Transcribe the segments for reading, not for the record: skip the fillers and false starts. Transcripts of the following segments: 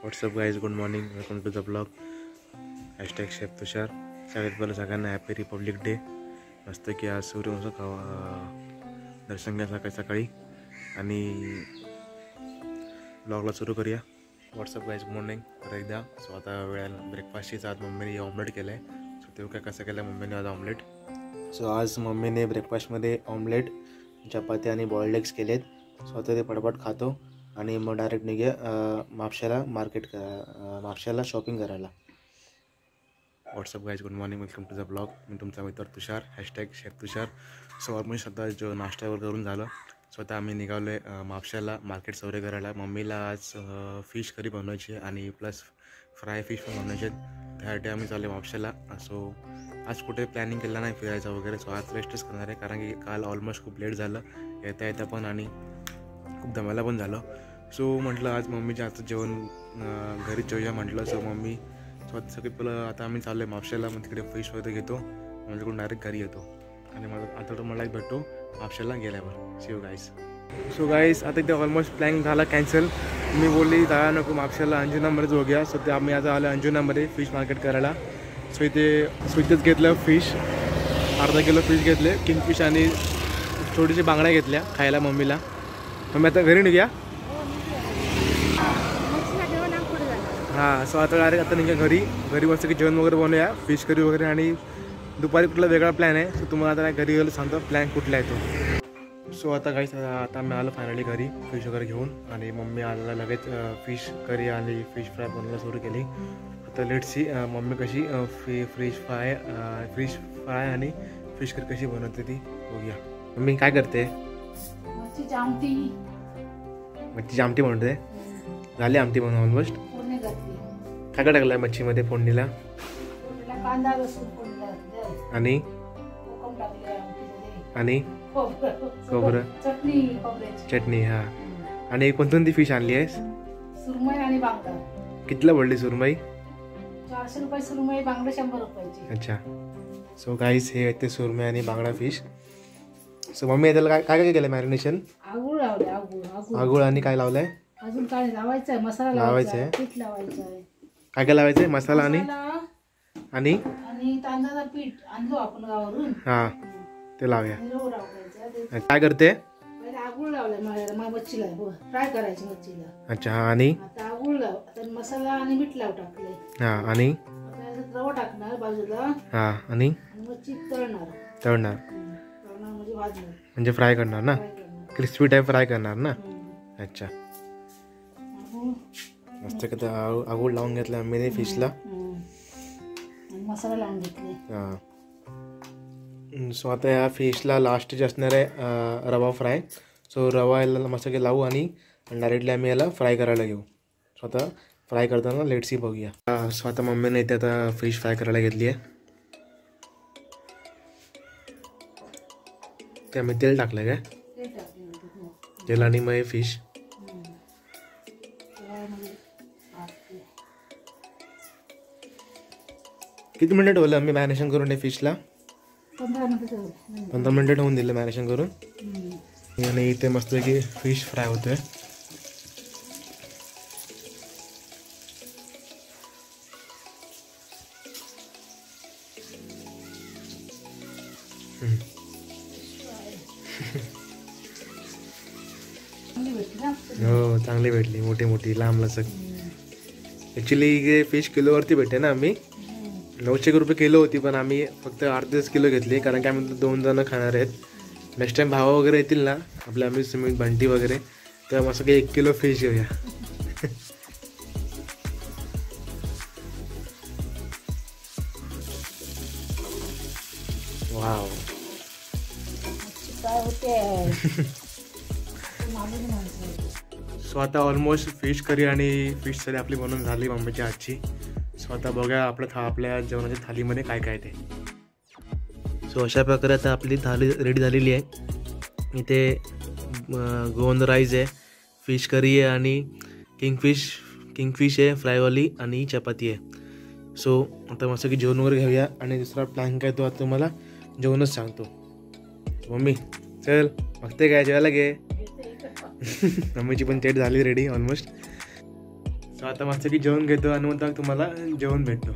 WhatsApp guys, good morning, welcome to the blog. Hashtag chef Tushar. सगळ्यात पहिलं सगळ्यांना happy Republic day. मस्त की आज सूर्यवंश दर्शन घ्या सकाळी सकाळी आणि ब्लॉगला सुरू करूया. व्हॉट्सअप गाईज, गुड मॉर्निंग तर एकदा. सो आता वेळेला ब्रेकफास्टचीच आज मम्मीने ऑमलेट केलं आहे. सो ते काय कसं केलं मम्मीने आज ऑमलेट. सो आज मम्मीने ब्रेकफास्टमध्ये ऑमलेट, चपाती आणि बॉइल्ड एग्स केलेत. सो आता ते पटपट खातो आणि मग डायरेक्ट निघे म्हापशाला म्हापशाला शॉपिंग करायला. What's up guys, good morning, welcome to the blog. मी तुमचा मित्र Tushar, hashtag chef Tushar. So almost आता जो नाश्त्यावर करून झालं. सो आता आम्ही निघालो आहे म्हापशाला मार्केट सौरे करायला. मम्मीला आज फिश करी बनवायची आहे आणि प्लस फ्राय फिश पण बनवायचे आहेत. त्यासाठी आम्ही चाललो आहे म्हापशाला. सो आज कुठे प्लॅनिंग केलं नाही फिरायचं वगैरे. सो आज रेस्टच करणार आहे कारण की काल ऑलमोस्ट खूप लेट झालं येता येता पण आणि खूप दमायला पण झालं. सो म्हटलं आज मम्मीच्या हातचं जेवण घरीच जेवूया म्हटलं. सो मम्मी स्वतः सगळी पहिलं आता आम्ही चाललो आहे म्हापशाला. मग तिकडे फिश वगैरे घेतो माझ्याकडून डायरेक्ट घरी येतो आणि आता तो मला भेटतो म्हापशाला गेल्यावर. शिव गाईस. सो गाईस आता इथे ऑलमोस्ट प्लॅन झाला कॅन्सल. मी बोलली जायला नको म्हापशाला, अंजुनामध्ये जो गया. सो ते आम्ही आता आलो अंजुनामध्ये फिश मार्केट करायला. सो इथेच घेतलं फिश, अर्धा किलो फिश घेतले, किंगफिश आणि थोडीशी बांगड्या घेतल्या खायला मम्मीला. मम्मी आता घरी निघूया. हां, सो आता डायरेक्ट आता निघूया घरी मस्त की जेवण वगैरे बनवूया, फिश करी वगैरे. आणि दुपारी कुठला वेगळा प्लॅन आहे. सो तुम्हाला आता घरी गेलो सांगतो प्लॅन कुठला आहे तो. सो आता काहीच आता मी आलो फायनली घरी फिश वगैरे घेऊन आणि मम्मी आला लगेच फिश करी आणि फिश फ्राय बनवायला सुरू केली. आता लेट्सी मम्मी कशी फिश फ्राय आणि फिश करी कशी बनवते ती बघूया. मम्मी काय करते? मच्छीची आमटी बनवते. झाली आमटी बनवून ऑलमोस्ट. काय काय टाकलं मच्छीमध्ये फोडणीला? आणि खोबरं, चटणी. हा, आणि कोणती फिश आणली आहेस? सुरमई आणि बांगडा. कितीला पडली सुरमई? 400 रुपये सुरमई, बांगडा 100 रुपयाची. अच्छा. सो गाईस हे ते सुरमई आणि बांगडा फिश. सो मम्मी त्याला काय काय केलं मॅरिनेशन? आगुळ लावले. आगुळ आणि काय लावलंय? अजून काय लावायचं आहे? मसाला लावायचा आहे, पीठ लावायचं आहे. काय काय लावायचंय? मसाला आणि तांदळाचं पीठ आणलो आपण गावावरून. हा, ते लावूया. काय करते? पहिले आगुळ लावलाय मच्छीला, फ्राय करायची मच्छीला. अच्छा. आणि आता आगुळ लाव, आता मसाला आणि मीठ लाव टाकले. हा, आणि रवा टाकणार बाजूला. हा, आणि मच्छी तळणार म्हणजे भाजणार, म्हणजे फ्राय करणार ना, क्रिस्पी टाईप फ्राय करणार ना. अच्छा, मस्त का आगुळ लावून घेतला मी फिशला. मसाला लावून घेतले. हां. सो आता या फिशला लास्टची असणार आहे रवा फ्राय. सो रवा याला मस्त की लावू आणि डायरेक्टली आम्ही याला फ्राय करायला घेऊ. सो आता फ्राय करताना लेट्सी बघूया. सो आता मम्मीने इथे आता फिश फ्राय करायला घेतली आहे. त्यामध्ये तेल टाकलं काय? तेल आणि मग फिश. किती मिनिट ठेवलं आम्ही मॅरिनेशन करून फिशला? 15 मिनिटं ठेवून दिलं मॅरिनेशन करून. आणि इथे मस्त की फिश फ्राय होतोय. हो, चांगली भेटली, मोठी मोठी लांब लचक. ॲक्च्युली फिश किलोवरती भेटते ना. आम्ही 900 रुपये किलो होती, पण आम्ही फक्त 8.5 किलो घेतली कारण की आम्ही 2 जण खाणार आहेत. नेक्स्ट टाइम भावा वगैरे येतील ना आपल्या, आम्ही सुमित बंटी वगैरे, तर मस्त काही 1 किलो फिश घेऊया. वाव. सो आता ऑलमोस्ट फिश करी आणि फिश सरी आपली बनवून झाली मम्मीच्या हातची. सो आता बघा आपल्या जेवणाच्या थालीमध्ये काय काय ते. सो अशा प्रकारे आता आपली थाली रेडी झालेली आहे. इथे गोंद राईस आहे, फिश करी आहे आणि किंगफिश आहे फ्रायवाली आणि चपाती आहे. सो आता मस्त की जेवण वगैरे घेऊया आणि दुसरा प्लॅन काय तो आता तुम्हाला जेवणच सांगतो. मम्मी चल बघते काय जेवायला घे. मम्मीची पण चेट झाली रेडी ऑलमोस्ट. सो आता मस्त की जेवण घेतो आणि मग तुम्हाला जेवण भेटतो.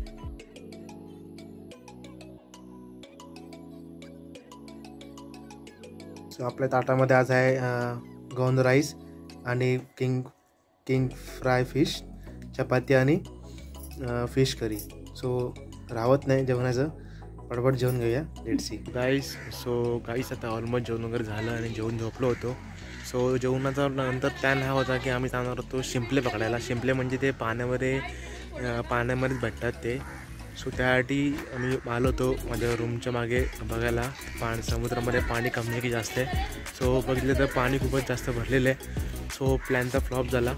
सो आपल्या ताटामध्ये आज आहे गौंद राईस आणि किंग फ्राय फिश, चपाती आणि फिश करी. सो राहत नाही जेवणाचं, पटपट जेवण घेऊया. Let's see guys. So guys आता ऑलमोस्ट जेवण वगैरे झालं आणि जेवण झोपलो होतो. सो जेवणाचा नंतर प्लॅन हा होता की आम्ही जाणार होतो शिंपले पकडायला. शिंपले म्हणजे ते पाण्यामध्येच भेटतात ते. सो त्यासाठी आम्ही आलो होतो माझ्या रूमच्या मागे बघायला. समुद्रामध्ये पाणी कमी की जास्त आहे. सो बघितलं तर पाणी खूपच जास्त भरलेलं आहे. सो प्लॅनचा फ्लॉप झाला.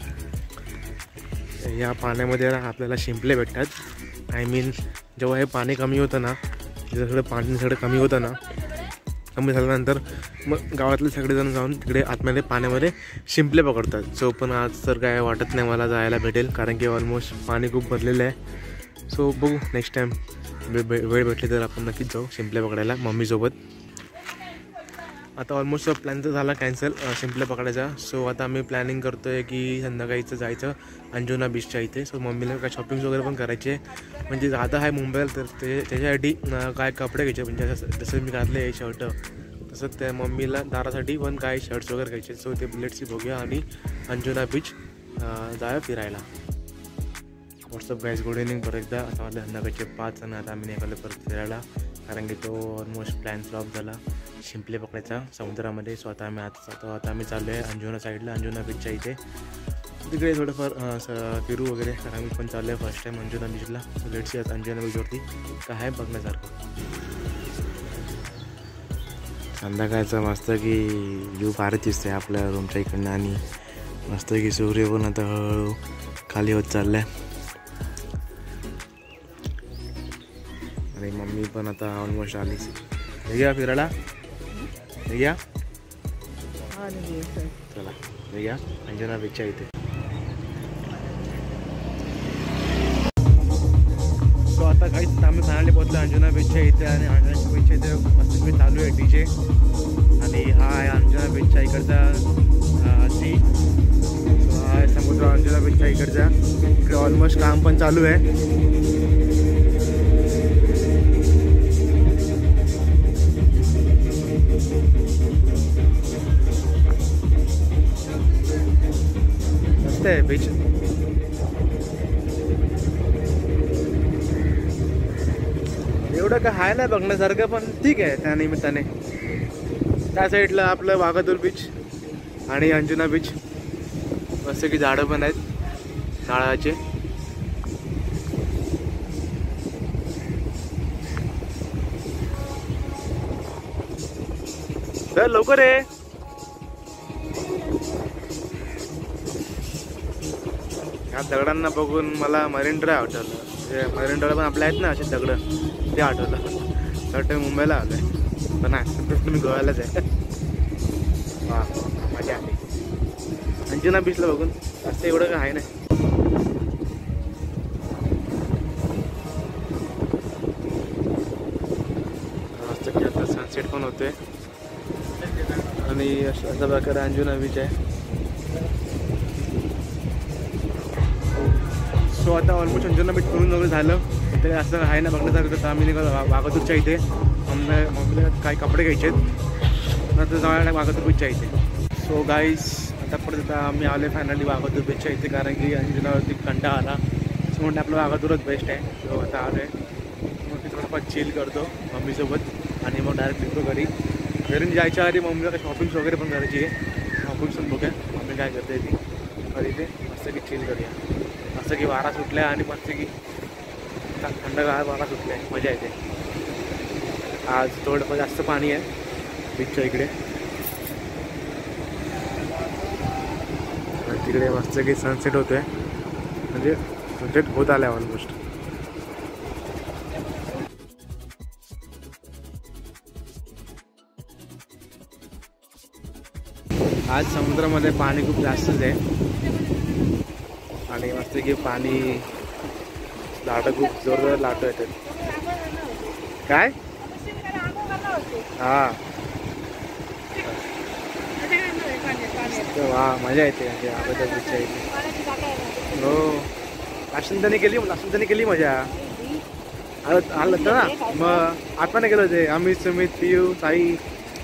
या पाण्यामध्ये आपल्याला शिंपले भेटतात. आय मीन जेव्हा हे पाणी कमी होतं ना, पाणी सगळं कमी होतं ना, कमी झाल्यानंतर मग गावातले सगळेजण जाऊन तिकडे आतमध्ये पाण्यामध्ये शिंपले पकडतात. सो पण आज तर काय वाटत नाही मला जायला भेटेल, कारण की ऑलमोस्ट पाणी खूप भरलेलं आहे. सो बघू नेक्स्ट टाईम वेळ भेटली तर आपण नक्कीच जाऊ शिंपले पकडायला मम्मीसोबत. आता ऑलमोस्ट प्लॅन तर झाला कॅन्सल शिंपले पकडायचा. सो आता आम्ही प्लॅनिंग करतो आहे की संध्याकाळीचं जायचं अंजुना बीचच्या इथे. सो मम्मीला काय शॉपिंग वगैरे पण करायचे, म्हणजे जाता आहे मुंबईला तर त्याच्यासाठी काय कपडे घ्यायचे, म्हणजे जसं मी घातले शर्ट तसंच त्या मम्मीला दारासाठी पण काय शर्ट्स वगैरे घ्यायचे. सो ते बुलेट्सची बघूया आणि अंजुना बीच जाऊया फिरायला. व्हॉट्सअप गाईज, गुड इव्हनिंग परत एकदा. आता मला संध्याकाळचे 5 आणि आता आम्ही निघालो परत फिरायला, कारण की तो ऑलमोस्ट प्लॅन फ्लॉप झाला शिंपले पकडायचा समुद्रामध्ये. सो आता आम्ही चाललो आहे अंजुना साईडला, अंजुना बीचच्या इथे. तिकडे थोडंफार फिरू वगैरे, कारण आम्ही पण चाललो आहे फर्स्ट टाईम अंजुना बीचला. सो लेट्स सी अंजुना बीचवरती काय आहे बघण्यासारखं. संध्याकाळचा मस्त की व्ह्यू फारच दिसते आपल्या रूमच्या इकडनं, आणि मस्त की सूर्य पण आता हळूहळू खाली होत चालला आहे. आणि मम्मी पण आता ऑलमोस्ट आलीच. भैया फिरायला भैया, चला भैया अंजुना बीचच्या इथे. सो आता काहीच आम्ही फायनली पोहोचलो अंजुना बीचच्या इथे, आणि अंजुना बीचच्या इथे मस्त चालू आहे DJ. आणि हा आहे अंजुना बीचच्या इकडचा सी. सो हा आहे समुद्र अंजुना बीचच्या इकडचा. इकडे ऑलमोस्ट काम पण चालू आहे. मस्त आहे बीच. एवढं काय आहे ना बघण्यासारखं, पण ठीक आहे त्या निमित्ताने. त्या साईडला आपलं वाघातूर बीच आणि अंजुना बीच, मस्त की झाडं पण आहेत नारळाचे. सर लवकर आहे. ह्या दगडांना बघून मला मरीन ड्राईव्ह आठवलं. मरीन ड्राईव्ह पण आपल्या आहेत ना असे दगडं, ते आठवलं. तर मुंबईला आलं आहे, पण नाही मी गोव्यालाच आहे. वा मजा आली अंजुना बीचला बघून. असं एवढं काय आहे नाही. मस्त की आता सनसेट पण होतोय, आणि अशा प्रकारे अंजुना बीच आहे. सो आता ऑलमोस्ट अंजुना बीच करून वगैरे झालं. ते असं आहे ना बघण्यासारखं, तर आम्ही निघालो वाघातूरच्या इथे. मम्मीला काही कपडे घ्यायचे आहेत, नंतर जाऊया वाघातूर बीचच्या इथे. सो गाईस आता परत आम्ही आलो फायनली वाघातूर बीचच्या इथे, कारण की अंजुनावरती कंटाळा आला. सो म्हणजे आपलं वाघातूरच बेस्ट आहे. सो आता आलो आहे, मग ते थोडंफार चिल करतो मम्मीसोबत, आणि मग डायरेक्ट निघतो घरी. घरून जायच्या आधी मम्मीला काही शॉपिंग्स वगैरे पण करायची आहे. शॉपिंग्स पण बघूया मम्मी काय करते ती. तर इथे मस्त की चिल करूया. मस्त की वारा सुटल्या आणि मस्त की थंडगार वारा सुटल्या, मजा येते. आज थोडंफार जास्त पाणी आहे बीचच्या इकडे. आणि तिकडे मस्त की सनसेट होतोय, म्हणजे सनसेट होत आला आहे ऑलमोस्ट. आज समुद्रामध्ये पाणी खूप जास्तच आहे, आणि मस्त की पाणी लाटा खूप जोरदार लाटा येतात. काय हा वा मजा येते म्हणजे आपल्या बीचच्या इथे. हो लास्टने केली मजा. आलं होतं ना मग आता नाही गेलो होते अमित सुमित पियू साई.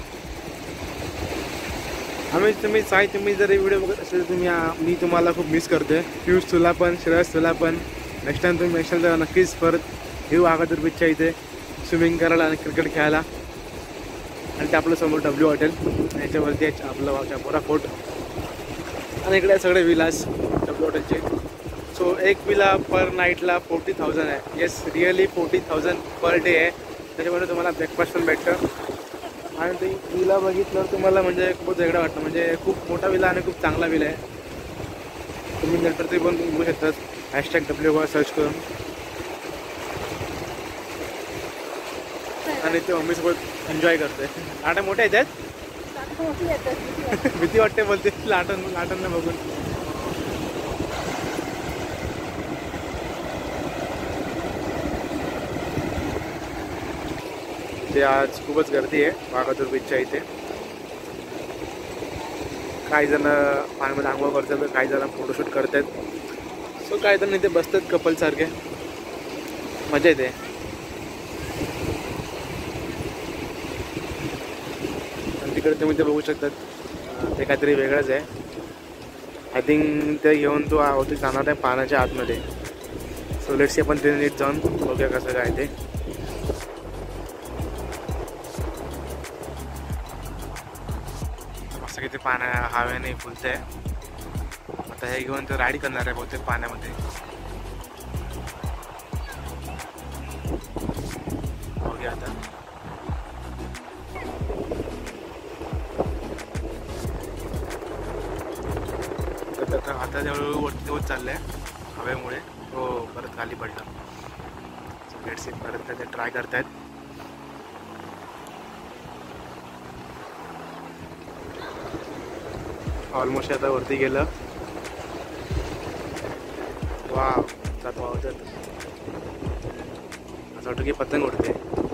अमित सुमित साई तुम्ही जर व्हिडिओ बघत असेल तुम्ही मी तुम्हाला खूप मिस करतोय. पियुष तुला पण श्रेयस तुला पण. नेक्स्ट टाइम तुम्ही नेक्स्ट टाइम नक्कीच परत येऊ आगादूर बीचच्या इथे स्विमिंग करायला आणि क्रिकेट खेळायला. आणि ते आपलं समोर डब्ल्यू हॉटेल याच्यावरती आपलं चापोरा फोर्ट आणि इकडे सगळे विलास डब्ल्यू हॉटेलचे. सो एक विला पर नाईटला 40,000 आहे. येस रिअली 40,000 पर डे आहे. त्याच्यामुळे तुम्हाला ब्रेकफास्ट पण भेटतं. आणि ते विला बघितलं तुम्हाला म्हणजे खूपच वेगळं वाटतं. म्हणजे खूप मोठा विला आणि खूप चांगला विला आहे. तुम्ही नंतर ते पण बघू शकतात #W सर्च करून. आणि ते मम्मीसोबत एन्जॉय करते. लाटा मोठ्या येतात भीती वाटते बोलते लाटांना बघून. ते आज खूपच गर्दी आहे वाघातूर बीचच्या इथे. काही जण पाण्यामध्ये आंघोळ करतात, काही जण फोटोशूट करतात. सो काही जण इथे बसतात कपल सारखे, मजा येते. आणि तिकडे तुम्ही ते बघू शकतात ते काहीतरी वेगळंच आहे. आय थिंक ते घेऊन तो होती जाणार आहे पाण्याच्या आतमध्ये. सो लेट्स सी आपण ते नीट जाऊन बघूया कसं काय ते. मस्त किती पाण्या हवेने फुलते. आता हे घेऊन ते राईड करणार आहे बहुतेक पाण्यामध्ये. बघूया आता. आता जवळ वरती होत चाललंय हवेमुळे. हो परत खाली पडलं. लेट्स सी परत ते ट्राय करतायत. ऑलमोस्ट आता वरती गेलं. वा जात वावतात असं वाटतं की पतंग उडते.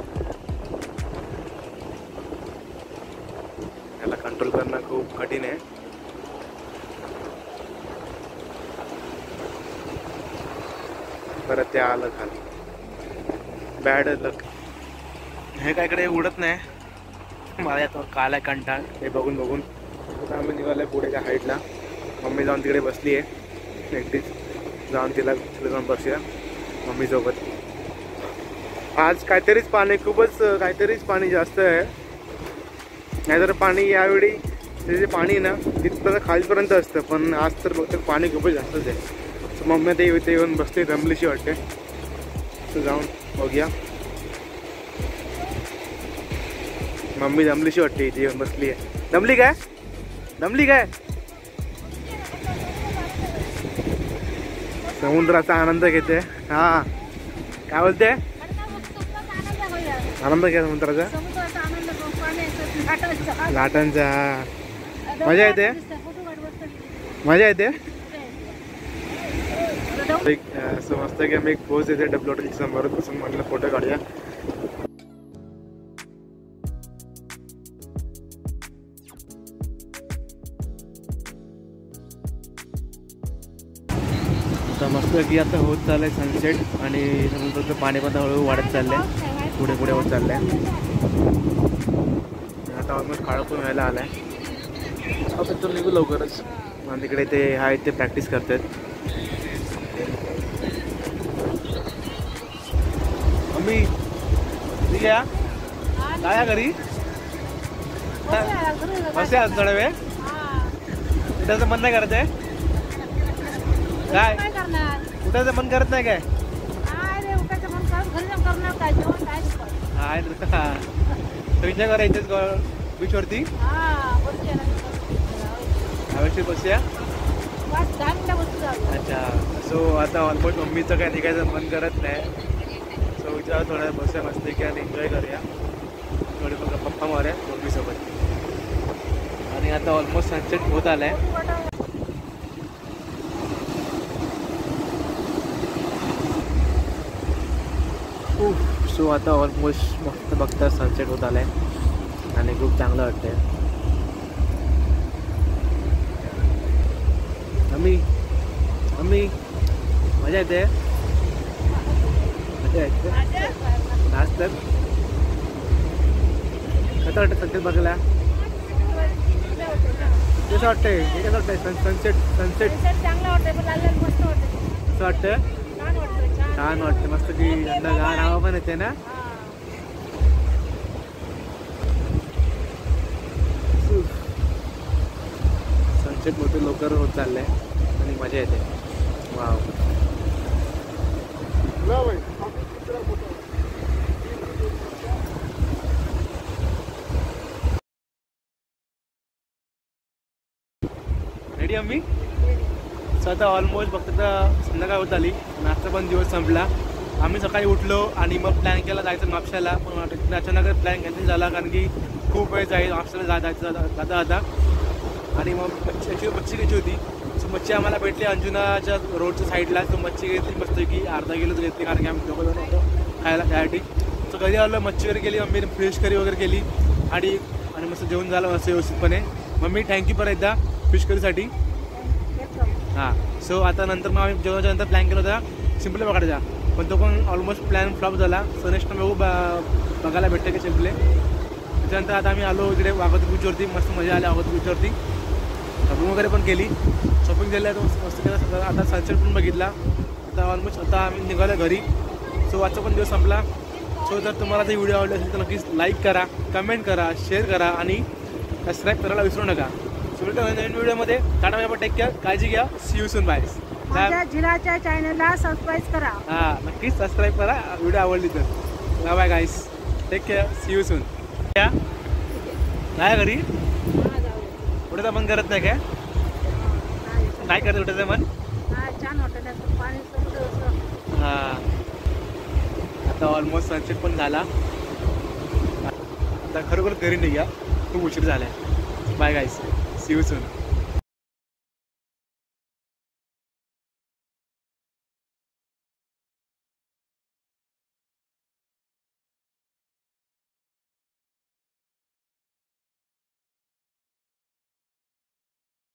याला कंट्रोल करणं खूप कठीण आहे. परत ते आलं खाली. Bad luck. हे काय इकडे उडत नाही. मला यात काला कंटाळ हे बघून बघून. आता आम्ही निघालो आहे पुढे त्या हाईटला. मम्मी जाऊन तिकडे बसली आहे एकटीच. जाऊन तिला जाऊन बसूया मम्मीसोबत. आज काहीतरीच पाणी खूपच काहीतरीच पाणी जास्त आहे. नाहीतर पाणी यावेळी ते जे पाणी ना तिथपर्यंत खालीपर्यंत असतं, पण आज तर बहुतेक पाणी खूपच जास्तच आहे. सो मम्मी ते इथे येऊन बसते, दमलीशी वाटते. सो जाऊन बघूया. मम्मी दमलीशी वाटते इथे येऊन बसली आहे. दमली काय? समुद्राचा आनंद घेते. हा काय बोलते? आनंद घ्या समुद्राचा, लाटांचा. मजा येते. समजतं की आम्ही एक पोज येते डब्ल्यू हॉटेलच्या समोर बसून म्हटलं फोटो काढूया. आता मस्त की आता होत चाललंय सनसेट आणि समुद्राचं पाणी पण हळूहळू वाढत चाललंय. पुढे होत चाललंय. आता ऑलमोस्ट काळं पण व्हायला आलाय. आपण तर निघू लवकरच. आणि तिकडे ते आहेत ते प्रॅक्टिस करतात. मम्मी ठीक आहे काय घरी बसे आज थोडा वेळ. उठायचं मन नाही करत आहे काय? उठायचं मन करत नाही काय? तुमच्या घर इथेच बीचवरती हवेशीर बसूया. अच्छा. सो आता ऑलमोस्ट मम्मीचं काय निघायचं मन करत नाही. सो विचार थोड्या बसूया मस्त की आणि एन्जॉय करूया. थोडे मग पप्पा मारूया मम्मीसोबत. आणि आता ऑलमोस्ट सनसेट होत आलाय. सो आता ऑलमोस्ट मस्त बघता सनसेट होत आलाय आणि खूप चांगलं वाटतंय. मम्मी मजा येते मजा येते नाच तर कसं वाटतं सनसेट बघायला कसं वाटतंय हे कसं वाटतंय सनसेट सनसेट चांगला वाटतंय पण लाल मस्त वाटतंय कसं वाटतं छान वाटतंय छान वाटतं मस्त की गार हवा पण येते ना सनसेट मोठे लवकर होत चाललंय आणि मजा येते वाव रेडी आम्ही सो आता ऑलमोस्ट फक्त आता संध्याकाळ होत आली आणि आजचा पण दिवस संपला आम्ही सकाळी उठलो आणि मग प्लॅन केला जायचं म्हापशाला पण अचानक प्लॅन कॅन्सल झाला कारण की खूप वेळ जाईल म्हापशाला जायचं जाता जाता आणि मग मच्छी घ्यायची होती सो मच्छी आम्हाला भेटली अंजुनाच्या रोडच्या साईडला सो मच्छी घेतली मस्त की अर्धा किलोच घेतली कारण की आम्ही दोघं होतो खायला त्यासाठी सो घरी आलो मच्छी वगैरे केली मम्मीने फिश करी वगैरे केली आणि मस्त जेवण झालं मस्त व्यवस्थितपणे मम्मी थँक्यू परत एकदा फिश करीसाठी हां सो आता नंतर मग आम्ही जेवणाच्या नंतर प्लॅन केला होता चिंपले पकडायचा पण तो पण ऑलमोस्ट प्लॅन फ्लॉप झाला सो नेक्स्ट बघू बघायला भेटते की चिंपले त्याच्यानंतर आता आम्ही आलो इकडे वाघोती बीचवरती मस्त मजा आली वाघोती बीचवरती शॉपिंग वगैरे पण केली शॉपिंग केलं तर मस्त केलं आता सनसेट पण बघितला आता ऑलमोस्ट आता आम्ही निघालो घरी सो आजचा पण दिवस संपला सो जर तुम्हाला ते व्हिडिओ आवडले असेल तर नक्कीच लाईक करा कमेंट करा शेअर करा आणि सबस्क्राईब करायला विसरू नका सो भेटू नवीन व्हिडिओमध्ये ta ta bye bye take care काळजी घ्या सी यू सून बाय माझ्या झिराच्या चॅनलला सबस्क्राईब करा हां नक्कीच सबस्क्राईब करा व्हिडिओ आवडली तर bye bye guys take care see you soon नाही घरी उठायचं मन करत नाही काय काय करत उठायचं मन छान वाटत पाणी हां आता ऑलमोस्ट सनसेट पण झाला आता खरोखर घरी निघूया खूप उशीर झाला आहे bye guys see you soon